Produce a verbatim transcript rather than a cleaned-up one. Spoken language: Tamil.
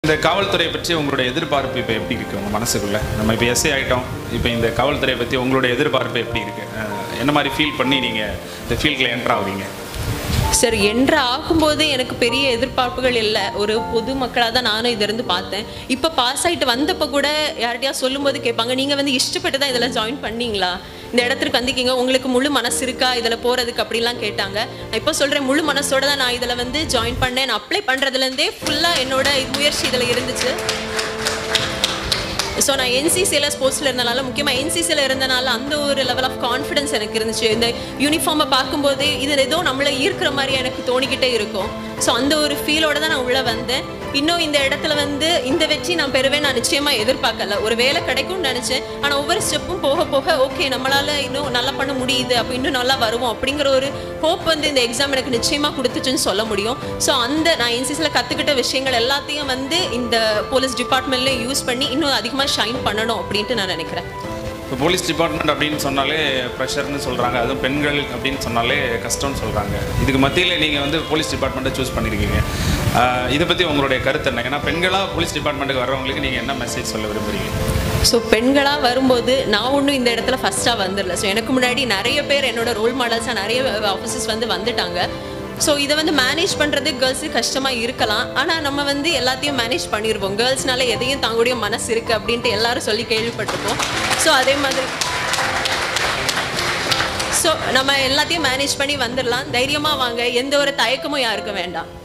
இந்த காவல்துறையை பற்றி உங்களுடைய எதிர்பார்ப்பு இப்போ எப்படி இருக்குது உங்கள் மனசுக்குள்ளே? நம்ம இப்போ எஸ்ஏ ஆகிட்டோம், இப்போ இந்த காவல்துறையை பற்றி உங்களுடைய எதிர்பார்ப்பு எப்படி இருக்குது? என்ன மாதிரி ஃபீல் பண்ணி நீங்கள் இந்த ஃபீல்டில் என்ட்ரு ஆகுறீங்க? சார், என்ட்ரு ஆகும்போது எனக்கு பெரிய எதிர்பார்ப்புகள் இல்லை. ஒரு பொது மக்களாக தான் நானும் இதிலிருந்து பார்த்தேன். இப்போ பாஸ் ஆகிட்டு வந்தப்போ கூட யார்கிட்டயா சொல்லும்போது கேட்பாங்க, நீங்கள் வந்து இஷ்டப்பட்டு தான் இதில் ஜாயின் பண்ணீங்களா, இந்த இடத்துக்கு வந்திக்கிங்க, உங்களுக்கு முழு மனசு இருக்கா இதில் போகிறதுக்கு அப்படிலாம் கேட்டாங்க. நான் இப்போ சொல்கிறேன், முழு மனசோட தான் நான் இதில் வந்து ஜாயின் பண்ணேன். நான் அப்ளை பண்ணுறதுலேருந்தே ஃபுல்லாக என்னோட முயற்சி இதில் இருந்துச்சு. ஸோ நான் என்சிசியில் ஸ்போர்ட்ஸில் இருந்தனால, முக்கியமாக என்சிசியில் இருந்தனால அந்த ஒரு லெவல் ஆஃப் கான்ஃபிடன்ஸ் எனக்கு இருந்துச்சு. இந்த யூனிஃபார்மை பார்க்கும்போது இது ஏதோ நம்மளை ஈர்க்கிற மாதிரி எனக்கு தோணிக்கிட்டே இருக்கும். ஸோ அந்த ஒரு ஃபீலோட தான் நான் உள்ளே வந்தேன். இன்னும் இந்த இடத்துல வந்து இந்த வெற்றி நான் பெறுவேன் நான் நிச்சயமாக எதிர்பார்க்கல. ஒரு வேலை கிடைக்கும்னு நினச்சேன். ஆனால் ஒவ்வொரு ஸ்டெப்பும் போக போக ஓகே நம்மளால் இன்னும் நல்லா பண்ண முடியுது, அப்போ இன்னும் நல்லா வருவோம் அப்படிங்கிற ஒரு ஹோப் வந்து இந்த எக்ஸாம் எனக்கு நிச்சயமாக கொடுத்துச்சுன்னு சொல்ல முடியும். ஸோ அந்த நான் என்சிசியில் கற்றுக்கிட்ட விஷயங்கள் எல்லாத்தையும் வந்து இந்த போலீஸ் டிபார்ட்மெண்ட்லேயும் யூஸ் பண்ணி இன்னும் அதிகமாக ஷைன் பண்ணணும் அப்படின்ட்டு நான் நினைக்கிறேன். இப்போ போலீஸ் டிபார்ட்மெண்ட் அப்படின்னு சொன்னாலே ப்ரெஷர்னு சொல்கிறாங்க, அதுவும் பெண்கள் அப்படின்னு சொன்னாலே கஷ்டம்னு சொல்கிறாங்க. இதுக்கு மத்தியில் நீங்கள் வந்து போலீஸ் டிபார்ட்மெண்ட்டை சூஸ் பண்ணியிருக்கீங்க, இதை பற்றி உங்களுடைய கருத்து என்ன? ஏன்னா பெண்களாக போலீஸ் டிபார்ட்மெண்ட்டுக்கு வர்றவங்களுக்கு நீங்கள் என்ன மெசேஜ் சொல்ல விரும்புகிறீங்க? ஸோ பெண்களாக வரும்போது நான் ஒன்றும் இந்த இடத்துல ஃபஸ்ட்டாக வந்துடல. ஸோ எனக்கு முன்னாடி நிறைய பேர் என்னோட ரோல் மாடல்ஸாக நிறைய ஆஃபீஸர்ஸ் வந்து வந்துட்டாங்க. ஸோ இதை வந்து மேனேஜ் பண்ணுறது கேர்ள்ஸுக்கு கஷ்டமாக இருக்கலாம். ஆனால் நம்ம வந்து எல்லாத்தையும் மேனேஜ் பண்ணிடுவோம். கேர்ள்ஸ்னால எதையும் தாங்களுடைய மனசு இருக்குது அப்படின்ட்டு எல்லாரும் சொல்லி கேள்விப்பட்டிருப்போம். ஸோ அதே மாதிரி ஸோ நம்ம எல்லாத்தையும் மேனேஜ் பண்ணி வந்துடலாம். தைரியமாக வாங்க, எந்த ஒரு தயக்கமும் யாருக்கும் வேண்டாம்.